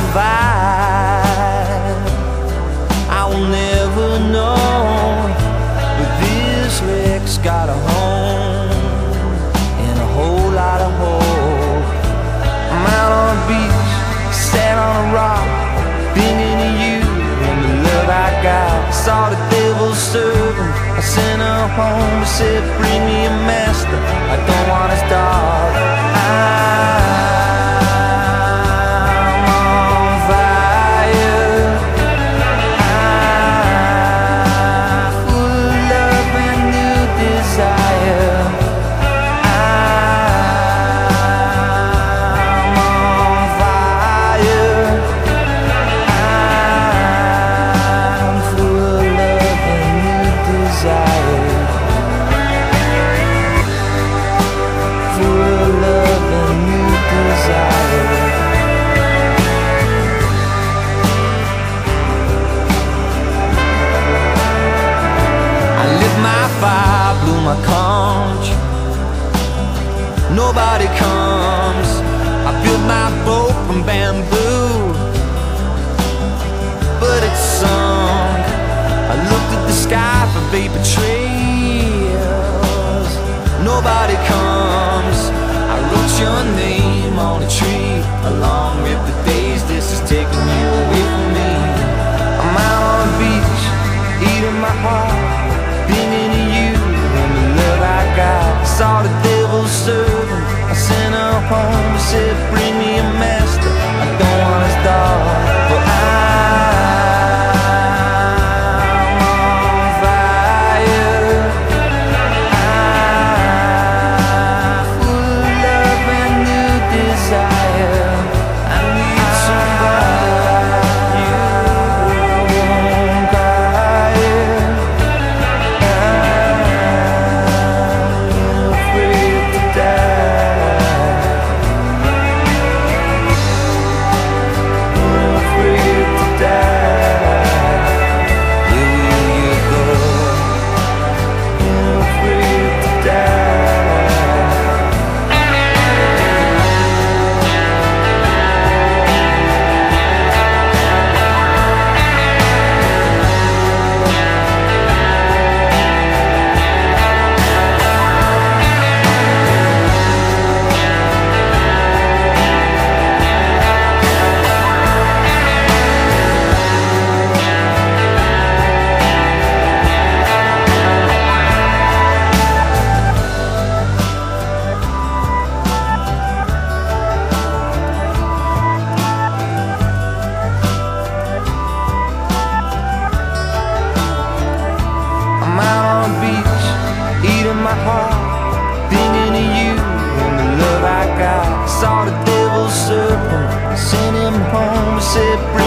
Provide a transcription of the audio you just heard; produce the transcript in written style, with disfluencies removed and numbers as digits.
vibe. I will never know, but this wreck's got a home and a whole lot of hope. I'm out on the beach, sat on a rock, thinking of you and the love I got. Saw the devil serving, I sent her home. I said, bring me a master, I don't want his dog. I'm on fire, I'm full of love and new desire. I'm on fire, I'm full of love and new desire. Full of love and new desire. I lit my fire, blew my conch. Nobody comes. I built my boat from bamboo, but it's sunk. I looked at the sky for vapor trails. Nobody comes. I wrote your name on a tree, along with the days this is taking you away from me. I'm out on the beach, eating my heart, thinking of you and the love I got. Saw the devil serving, I sent her home. I said, bring me a master, I don't want his dog. But I'm on fire, I'm full of love and new desire. I need somebody like you who won't cry. I'm afraid to die. I'm afraid to die. Where will you go? I'm afraid to die. I'm out on the beach, eating my heart, thinking of you and the love I got. Saw the devil serpent, sent him home. I said,